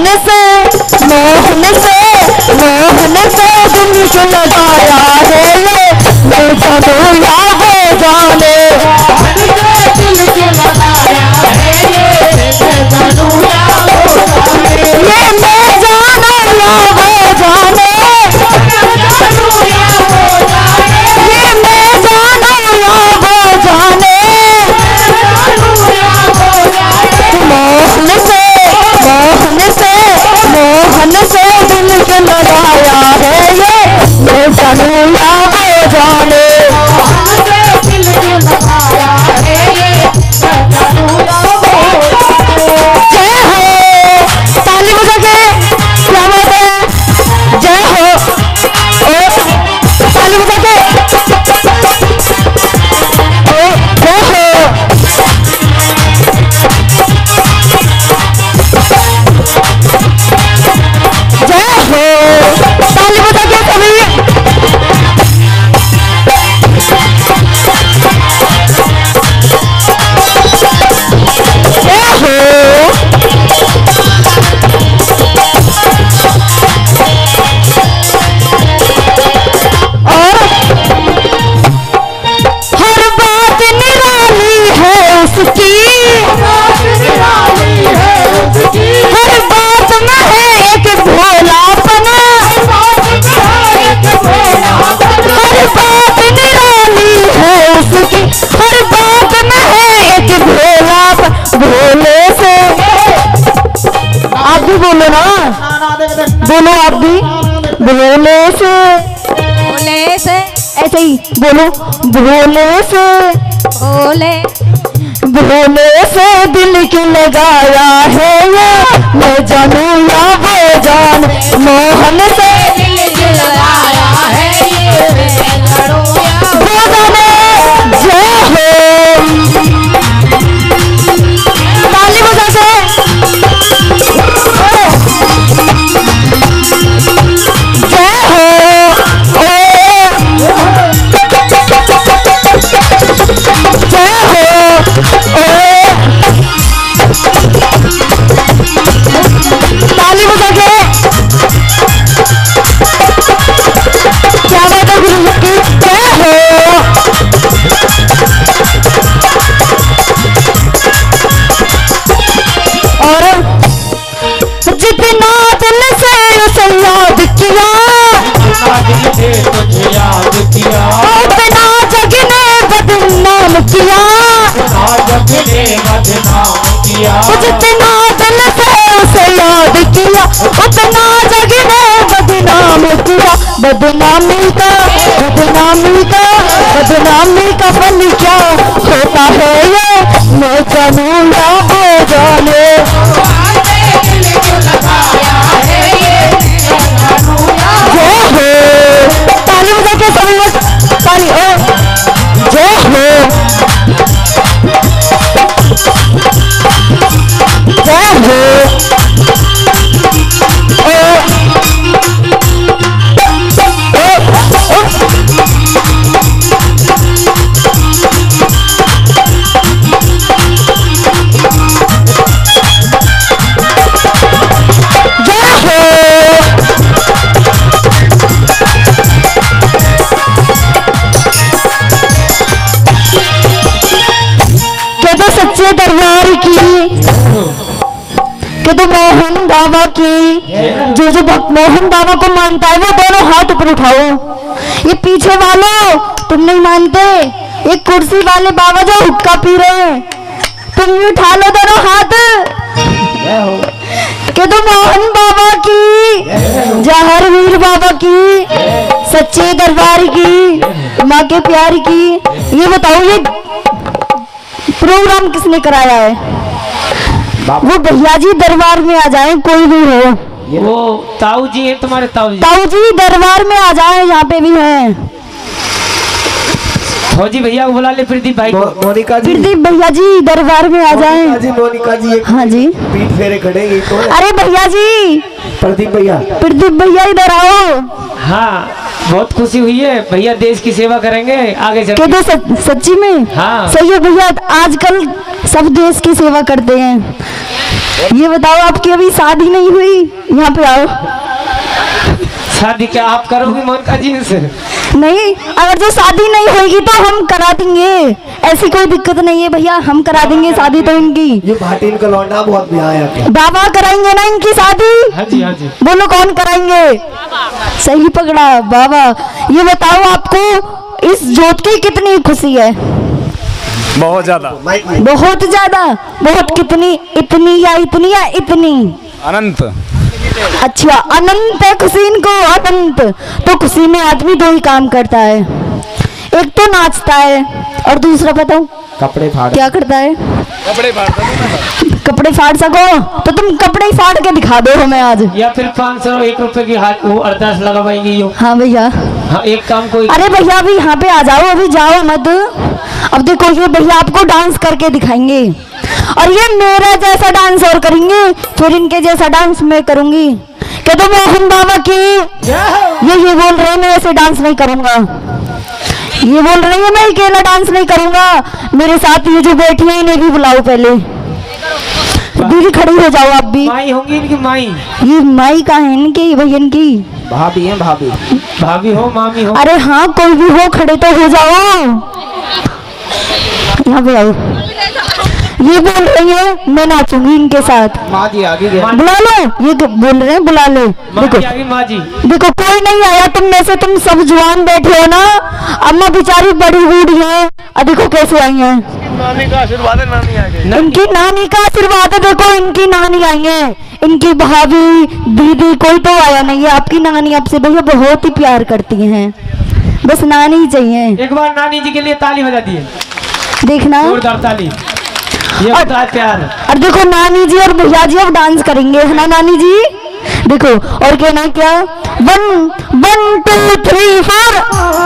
दिल क्यों लगाया है ये मैं जानूं या वो जाने दिल क्यों लगाया है ये मैं जानूं या वो जाने ये मैं जानूं या वो जाने ये मैं जानूं या वो जाने मोहन से दिल क्यों लगाया है ये मैं जानूं या वो जाने दिल क्यों लगाया है ये मैं जानूं या वो जाने जय हो ताली बजा के क्या बात है जय हो ताली बजा के जय हो ताली बजा के सभी और हर बात निराली है उसकी हर बात में है एक भोलापन हर बात निराली है उसकी हर बात में है एक भोलापन भोले से आप भी बोलो ना बोलो आप भी भोले से ऐसे ही बोलो भोले से दिल क्यों लगाया है ये मैं जानूं या वो जान मोहन से दिल क्यों लगाया है ये मैं जानूं या वो जाने जय हो ताली बजा के जय हो ताली बजा के क्या बात है गुरु की जय हो और जितना दिल से उसे याद किया उतना जग ने बदनाम किया जितना दिल से उसे याद किया उतना जग ने बदनाम किया बदनामी का फल क्या होता है ये मैं जानूं या वो जाने जय हो ताली बजा के सभी लोग ताली जय हो जय हो सच्चे दरबार की के तो मोहन बाबा की जो भक्त मोहन बाबा को मानता है वो दोनों हाथ ऊपर उठाओ। ये पीछे वालों तुम नहीं मानते, ये कुर्सी वाले बाबा जो हुक्का पी रहे हैं तुम भी उठा लो दोनों हाथ के तो मोहन बाबा की जहर वीर बाबा की सच्चे दरबार की माँ के प्यार की। ये बताओ ये प्रोग्राम किसने कराया है? वो भैया जी दरबार में आ जाए, कोई भी हो। वो ताऊ जी है तुम्हारे ताऊ जी दरबार में आ जाए, यहाँ पे भी हैं। फौजी भैया को बुला ले, प्रदीप भाई मोनिका जी, प्रदीप भैया जी दरबार में आ जाए। मोनिका जी हाँ जी पीठ फेरे खड़े तो। अरे भैया जी प्रदीप भैया इधर आओ। हाँ बहुत खुशी हुई है भैया, देश की सेवा करेंगे आगे चल के। सच्ची में हाँ सही है भैया। आजकल सब देश की सेवा करते हैं। ये बताओ आपकी अभी शादी नहीं हुई? यहाँ पे आओ। शादी क्या आप करोगी मोनिका जी से? नहीं, अगर जो शादी नहीं होगी तो हम करा देंगे, ऐसी कोई दिक्कत नहीं है भैया, हम करा देंगे शादी तो इनकी। ये भाटिन का लौंडा बहुत ब्याह है क्या? बाबा कराएंगे ना इनकी शादी? हाँ जी हाँ जी। बोलो कौन कराएंगे? सही पकड़ा बाबा। ये बताओ आपको इस जोत की कितनी खुशी है? बहुत ज्यादा, बहुत ज्यादा। बहुत कितनी? इतनी या इतनी या इतनी? अनंत। अच्छा, अनंत है खुशी इनको, अनंत। तो खुशी में आदमी दो ही काम करता है, एक तो नाचता है और दूसरा बताओ कपड़े फाड़। क्या करता है? कपड़े फाड़ता। कपड़े फाड़ सको तो तुम कपड़े ही फाड़ के दिखा दो हमें आज। या फिर 500 1 रुपए की हाथ वो अरदास लगवाएंगी यो। हाँ भैया। हाँ एक काम कोई। अरे भैया अभी यहाँ पे आ जाओ, अभी जाओ मत। अब देखो ये भैया आपको डांस करके दिखाएंगे और ये मेरा जैसा डांस और करेंगे, फिर इनके जैसा डांस मैं करूंगी। कह दो मोहन बाबा की। ये बोल रहे हैं मैं ऐसे डांस नहीं करूंगा, ये बोल रही है मैं अकेला डांस नहीं करूंगा, मेरे साथ ये जो बैठी है इन्हें भी बुलाओ पहले। दीदी खड़ी हो जाओ आप भी। माई होंगी इनकी माई। ये माई का है इनकी बहन की? भाभी है भाभी। भाभी हो मामी हो। अरे हाँ कोई भी हो, खड़े तो हो जाओ, यहाँ पे आओ। ये बोल रही है मैं नाचूंगी इनके साथ। माँ जी आगे गया। बुला लो, ये बोल रहे हैं बुला लो। माँ देखो जी आगे माँ जी। देखो कोई नहीं आया तुम में से, तुम सब जुआन बैठे हो ना। अम्मा बेचारी बड़ी बूढ़ी है, देखो कैसे आई हैं। नानी का आशीर्वाद है, नानी आ गई। इनकी नानी का आशीर्वाद है, देखो इनकी नानी आई है, इनकी भाभी दीदी कोई तो आया नहीं है। आपकी नानी आपसे भैया बहुत ही प्यार करती हैं, बस नानी ही चाहिए। एक बार नानी जी के लिए ताली बजा दिए, देखना जोरदार ताली। ये होता है प्यार। और देखो नानी जी और भैया जी अब डांस करेंगे, है ना नानी जी? देखो और कहना क्या, 1 2 3 4।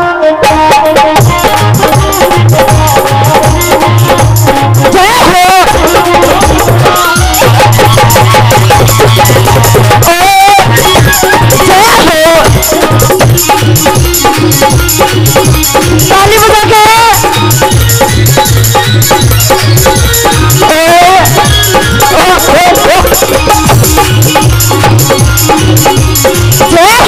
जय हो। जय हो। ताली बजा के। जय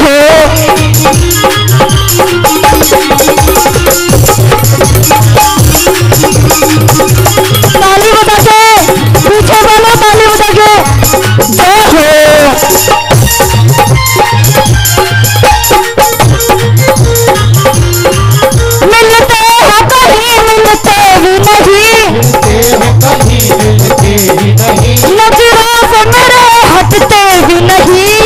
हो। ताली बजा के, पीछे वालों ताली बजा के। जय हो। मिलते हैं कहीं मिलते भी नहीं, नजरों से मेरे हटते भी नहीं।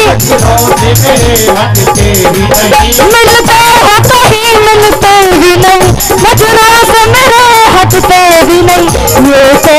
मिलते हैं कहीं मिलते भी नहीं, नजरों से मेरे हटते भी नहीं। ये